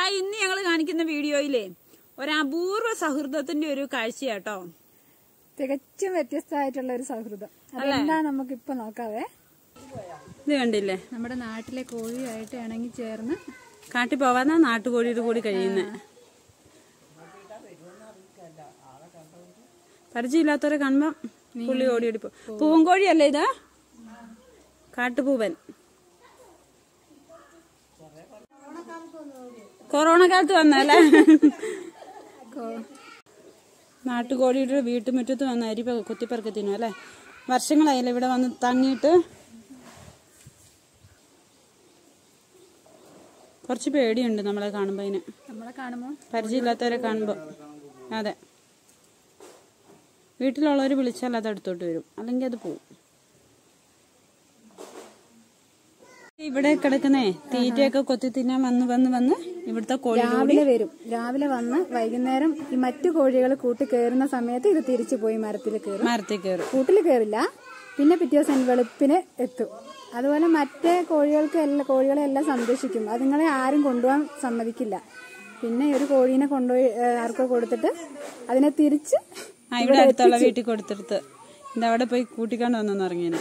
Hi, ഇന്ന് ഞങ്ങൾ കാണിക്കുന്ന വീഡിയോയിലെ ഒരു അപൂർവ സൗഹൃദത്തിന്റെ ഒരു കാഴ്ചയാട്ടോ. തികച്ചും വ്യത്യസ്തമായിട്ടുള്ള ഒരു സൗഹൃദം. അതെന്താ നമുക്കിപ്പോ നോക്കാവേ. ഇത് കണ്ടില്ലേ, നമ്മുടെ നാട്ടിലെ കോഴിയായിട്ട് ഇണങ്ങി ചേർന്ന് കാട്ടി പോവാന്നാ നാട്ടുകോഴിയുടെ കൂടി കഴിയുന്നത്. പരിചയമില്ലാത്തവരെ കാണുമ്പോ പുള്ളി ഓടിയോടിപ്പോ. പൂവൻകോഴിയല്ലേ ഇത്? കാട്ടുപൂവൻ. കൊറോണ കാലത്ത് വന്നല്ലേ? നാട്ടുകോഴിയുടെ വീട്ടുമുറ്റത്ത് വന്ന അരി കുത്തിപ്പറക്കി തിന്നു അല്ലെ. വർഷങ്ങളായല്ലേ ഇവിടെ വന്ന് തങ്ങിയിട്ട്. കുറച്ച് പേടിയുണ്ട് നമ്മളെ കാണുമ്പോ, പരിചയമില്ലാത്തവരെ കാണുമ്പോ. അതെ, വീട്ടിലുള്ളവർ വിളിച്ചാൽ അത് അടുത്തോട്ട് വരും, അല്ലെങ്കിൽ അത് പോവും. ഇവിടെ കിടക്കുന്നേ തീറ്റയൊക്കെ കൊത്തി തിന്നാൻ വന്ന് ഇവിടുത്തെ കോഴി രാവിലെ വരും. രാവിലെ വന്ന് വൈകുന്നേരം ഈ മറ്റു കോഴികൾ കൂട്ടി കയറുന്ന സമയത്ത് ഇത് തിരിച്ചു പോയി മരത്തിൽ കയറും. കൂട്ടിൽ കയറില്ല. പിന്നെ പിറ്റേ ദിവസം വെളുപ്പിന് എത്തും. അതുപോലെ മറ്റേ കോഴികളെ എല്ലാം സംരക്ഷിക്കും. അതുങ്ങളെ ആരും കൊണ്ടുപോകാൻ സമ്മതിക്കില്ല. പിന്നെ ഒരു കോഴീനെ കൊണ്ടുപോയി ആർക്കോ കൊടുത്തിട്ട് അതിനെ തിരിച്ച് ഇവിടെ അടുത്തുള്ള വീട്ടിൽ കൊടുത്തിട്ട് ഇതവിടെ പോയി കൂട്ടിക്കൊണ്ട് വന്നെന്ന് ഇറങ്ങിയത്.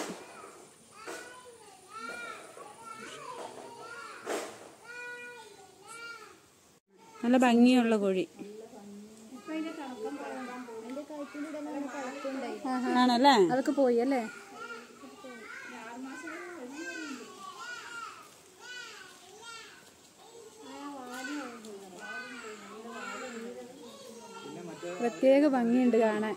നല്ല ഭംഗിയുള്ള കോഴി ആണല്ലേ. അതൊക്കെ പോയി അല്ലേ? പ്രത്യേക ഭംഗിയുണ്ട് കാണാൻ.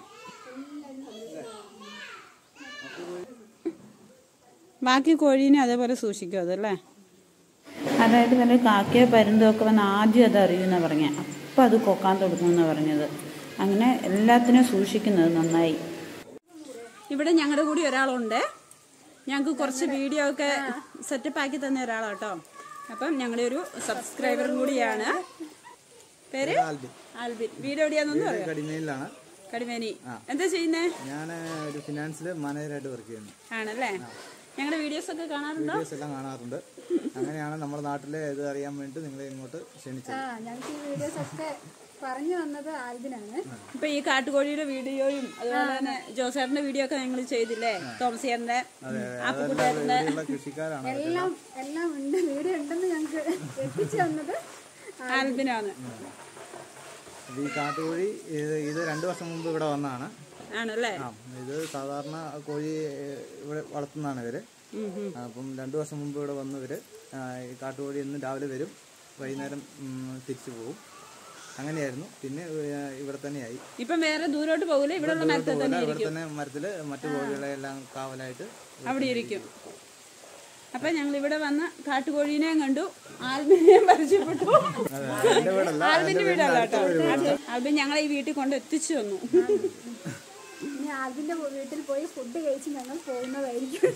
ബാക്കി കോഴീനെ അതേപോലെ സൂക്ഷിക്കും അതല്ലേ. അതായത് വല്ല കാക്കയോ പരുന്തോ ഒക്കെ വന്ന് ആദ്യം അത് അറിയുമെന്നാ പറഞ്ഞ, അപ്പം അത് കൊക്കാൻ തുടങ്ങുമെന്നാണ് പറഞ്ഞത്. അങ്ങനെ എല്ലാത്തിനും സൂക്ഷിക്കുന്നത് നന്നായി. ഇവിടെ ഞങ്ങളുടെ കൂടി ഒരാളുണ്ട്. ഞങ്ങൾക്ക് കുറച്ച് വീഡിയോ ഒക്കെ സെറ്റപ്പ് ആക്കി തന്ന ഒരാളാട്ടോ. അപ്പം ഞങ്ങളുടെ ഒരു സബ്സ്ക്രൈബറും കൂടിയാണ്. പേര് ആൽബിൻ. വീട് എവിടെയാണെന്ന് പറയാം. കടിമേനി. എന്താ ചെയ്യുന്നേ? ഞാൻ ഒരു ഫിനാൻസിൽ മാനേജറായിട്ട് വർക്ക് ചെയ്യുന്നു. ആണല്ലേ. ഞങ്ങളുടെ വീഡിയോസ് ഒക്കെ കാണാറുണ്ടോ? വീഡിയോസ് എല്ലാം കാണാറുണ്ട്. അങ്ങനെയാണ് നമ്മുടെ നാട്ടിലെ ഇത് അറിയാൻ വേണ്ടി നിങ്ങളെ ഇങ്ങോട്ട് ക്ഷണിച്ചത്. ഞങ്ങൾക്ക് ഈ വീഡിയോസ് ഒക്കെ പറഞ്ഞു വന്നത് ആൽബിനാണ്. ഇപ്പൊ ഈ കാട്ടുകോഴിയുടെ വീഡിയോയും അതുപോലെ തന്നെ ജോസേട്ടന്റെ വീഡിയോ ഒക്കെ ഞങ്ങൾ ചെയ്തില്ലേ? തോമസിയറിന്റെ, ആപ്പുകുട്ടേട്ടന്റെ, കൃഷിക്കാരാണ്. എല്ലാം ഉണ്ട്. വീഡിയോ ഉണ്ടെന്ന് ഞങ്ങൾക്ക് എത്തിച്ചു തന്നത് ആൽബിനാണ്. ഈ കാട്ടുകോഴി ഇത് 2 വർഷം മുമ്പ് ഇവിടെ വന്നതാണ്. ആണല്ലേ. ഇത് സാധാരണ കോഴി ഇവിടെ വളർത്തുന്നതാണ് ഇവര്. അപ്പം 2 വർഷം മുമ്പ് ഇവിടെ വന്ന് ഇവര് കാട്ടുകോഴി ഇന്ന് രാവിലെ വരും, വൈകുന്നേരം തിരിച്ചു പോകും. അങ്ങനെയായിരുന്നു. പിന്നെ ഇവിടെ തന്നെയായി. ഇപ്പം വേറെ ദൂരോട്ട് പോകില്ല. ഇവിടെ തന്നെ മരത്തില് മറ്റു കോഴികളെല്ലാം കാവലായിട്ട് അവിടെ ഇരിക്കും. അപ്പൊ ഞങ്ങൾ ഇവിടെ വന്ന് കാട്ടുകോഴീനെയും കണ്ടു, ആൽബിനെയും പരിചയപ്പെട്ടു. ആൽബിന്റെ വീടല്ല കേട്ടോ. ആൽബിൻ ഞങ്ങളെ ഈ വീട്ടിൽ കൊണ്ട് എത്തിച്ചു തന്നു. ഇനി ആൽബിന്റെ വീട്ടിൽ പോയി ഫുഡ് കഴിച്ച് ഞങ്ങൾ പോകുന്നതായിരിക്കും.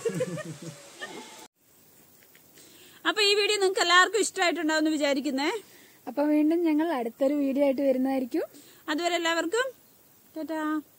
അപ്പൊ ഈ വീഡിയോ നിങ്ങൾക്ക് എല്ലാവർക്കും ഇഷ്ടമായിട്ടുണ്ടാവും വിചാരിക്കുന്നേ. അപ്പൊ വീണ്ടും ഞങ്ങൾ അടുത്തൊരു വീഡിയോ ആയിട്ട് വരുന്നതായിരിക്കും. അതുവരെ എല്ലാവർക്കും ടാറ്റാ.